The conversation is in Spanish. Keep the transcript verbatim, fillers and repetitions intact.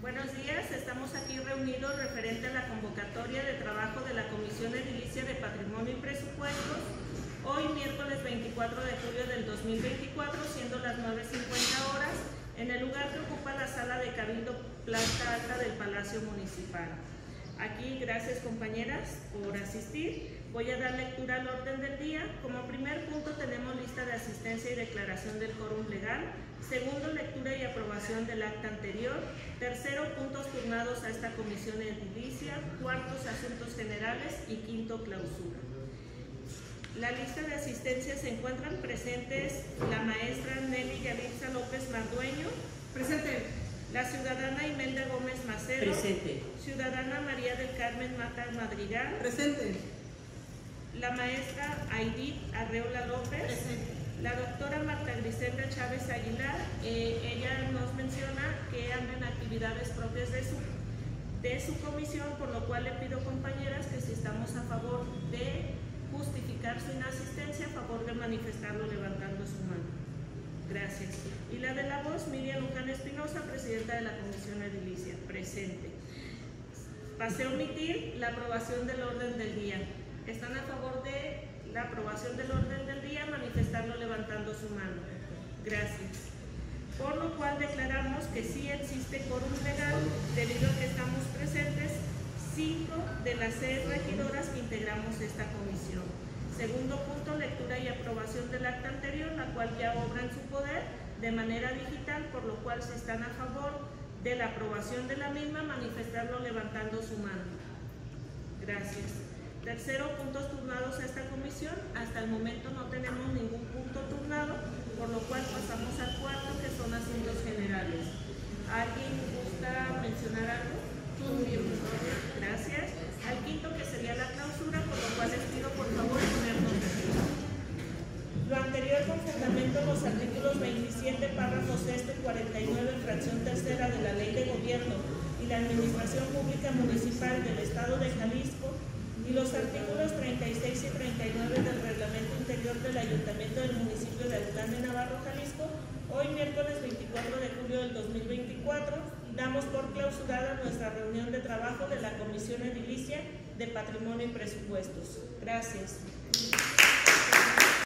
Buenos días, estamos aquí reunidos referente a la convocatoria de trabajo de la Comisión Edilicia de Patrimonio y Presupuestos, hoy miércoles veinticuatro de julio del dos mil veinticuatro, siendo las nueve cincuenta horas, en el lugar que ocupa la sala de Cabildo planta alta del Palacio Municipal. Aquí, gracias compañeras por asistir. Voy a dar lectura al orden del día. Como primer punto tenemos lista de asistencia y declaración del quórum legal. Segundo, lectura y aprobación del acta anterior. Tercero, puntos turnados a esta comisión edilicia. Cuartos, asuntos generales. Y quinto, clausura. La lista de asistencia se encuentran presentes la maestra Nelly Yalitza López Mardueño. Presente. La ciudadana Imelda Gómez Macedo. Presente. Ciudadana María del Carmen Matas Madrigal. Presente. La maestra Aidit Arreola López. Presente. La doctora Marta Griselda Chávez Aguilar. Eh, ella nos menciona que anda en actividades propias de su, de su comisión, por lo cual le pido, compañeras, que si estamos a favor de justificar su inasistencia, a favor de manifestarlo levantando su mano. Gracias. Y la de la voz, Miriam Luján Espinosa, presidenta de la Comisión Edilicia. Presente. Pasé a omitir la aprobación del orden del día. ¿Están a favor de la aprobación del orden del día? Manifestarlo levantando su mano. Gracias. Por lo cual declaramos que sí existe quórum legal, debido a que estamos presentes cinco de las seis regidoras que integramos esta comisión. Segundo punto, lectura y aprobación del acta anterior, la cual ya obra en su poder de manera digital, por lo cual si están a favor de la aprobación de la misma, manifestarlo levantando su mano. Gracias. Tercero, puntos turnados a esta comisión. Hasta el momento no tenemos ningún punto turnado, por lo cual pasamos al cuarto, que son asuntos generales. ¿Alguien gusta mencionar algo? Gracias. Al quinto, que sería la clausura, por lo cual les pido por favor ponernos de pie. Lo anterior con fundamento en los artículos veintisiete, párrafo sexto y cuarenta y nueve, fracción tercera de la Ley de Gobierno y la Administración Pública Municipal del Estado de Jalisco, y los artículos treinta y seis y treinta y nueve del Reglamento Interior del Ayuntamiento del Municipio de Atlán de Navarro, Jalisco, hoy miércoles veinticuatro de julio del dos mil veinticuatro, damos por clausurada nuestra reunión de trabajo de la Comisión Edilicia de Patrimonio y Presupuestos. Gracias.